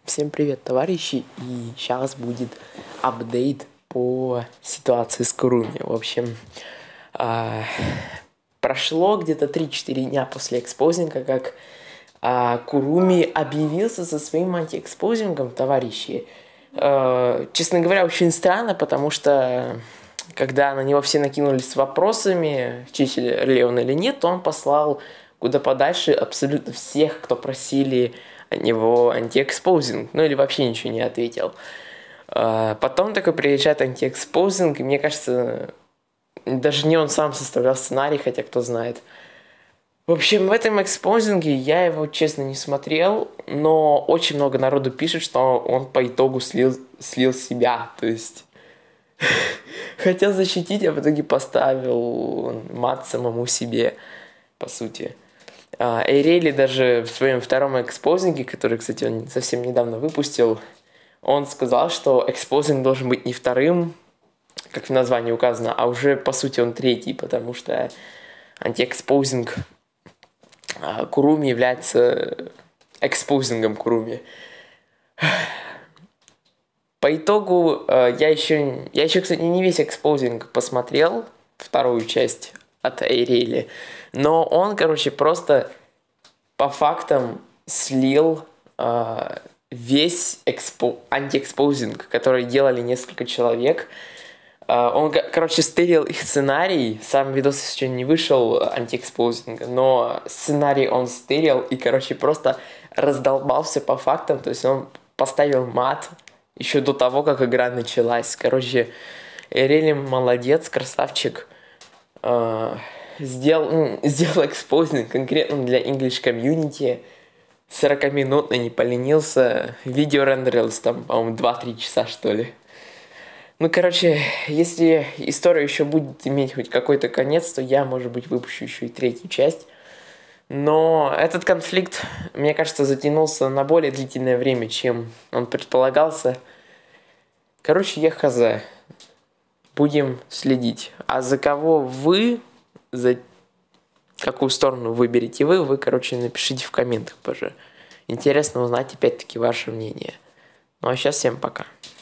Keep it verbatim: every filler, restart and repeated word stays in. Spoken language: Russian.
Всем привет, товарищи, и сейчас будет апдейт по ситуации с Куруми. В общем, а, прошло где-то три-четыре дня после экспозинга, как а, Куруми объявился со своим антиэкспозингом, товарищи. А, честно говоря, очень странно, потому что когда на него все накинулись с вопросами, чистили ли он или нет, то он послал куда подальше абсолютно всех, кто просили от него антиэкспозинг, ну или вообще ничего не ответил. Потом такой приезжает антиэкспозинг, и мне кажется, даже не он сам составлял сценарий, хотя кто знает. В общем, в этом экспозинге я его, честно, не смотрел, но очень много народу пишет, что он по итогу слил, слил себя, то есть хотел защитить, а в итоге поставил мат самому себе, по сути. Эйрели даже в своем втором экспозинге, который, кстати, он совсем недавно выпустил, он сказал, что экспозинг должен быть не вторым, как в названии указано, а уже, по сути, он третий, потому что антиэкспозинг Куруми является экспозингом Куруми. По итогу я еще, я еще, кстати, не весь экспозинг посмотрел, вторую часть от Эйрели, но он, короче, просто по фактам слил э, весь экспо... антиэкспозинг, который делали несколько человек. Э, он, короче, стырил их сценарий, сам видос еще не вышел антиэкспозинга, но сценарий он стырил и, короче, просто раздолбался по фактам, то есть он поставил мат еще до того, как игра началась. Короче, Эйрели молодец, красавчик. Э, Сделал, сделал экспозинг конкретно для English Community. сорокаминутный, не поленился. Видео рендерилось там, по-моему, два-три часа, что ли. Ну, короче, если история еще будет иметь хоть какой-то конец, то я, может быть, выпущу еще и третью часть. Но этот конфликт, мне кажется, затянулся на более длительное время, чем он предполагался. Короче, я хз. Будем следить. А за кого вы... За какую сторону выберете вы, вы, короче, напишите в комментах, пожалуйста. Интересно узнать, опять-таки, ваше мнение. Ну, а сейчас всем пока.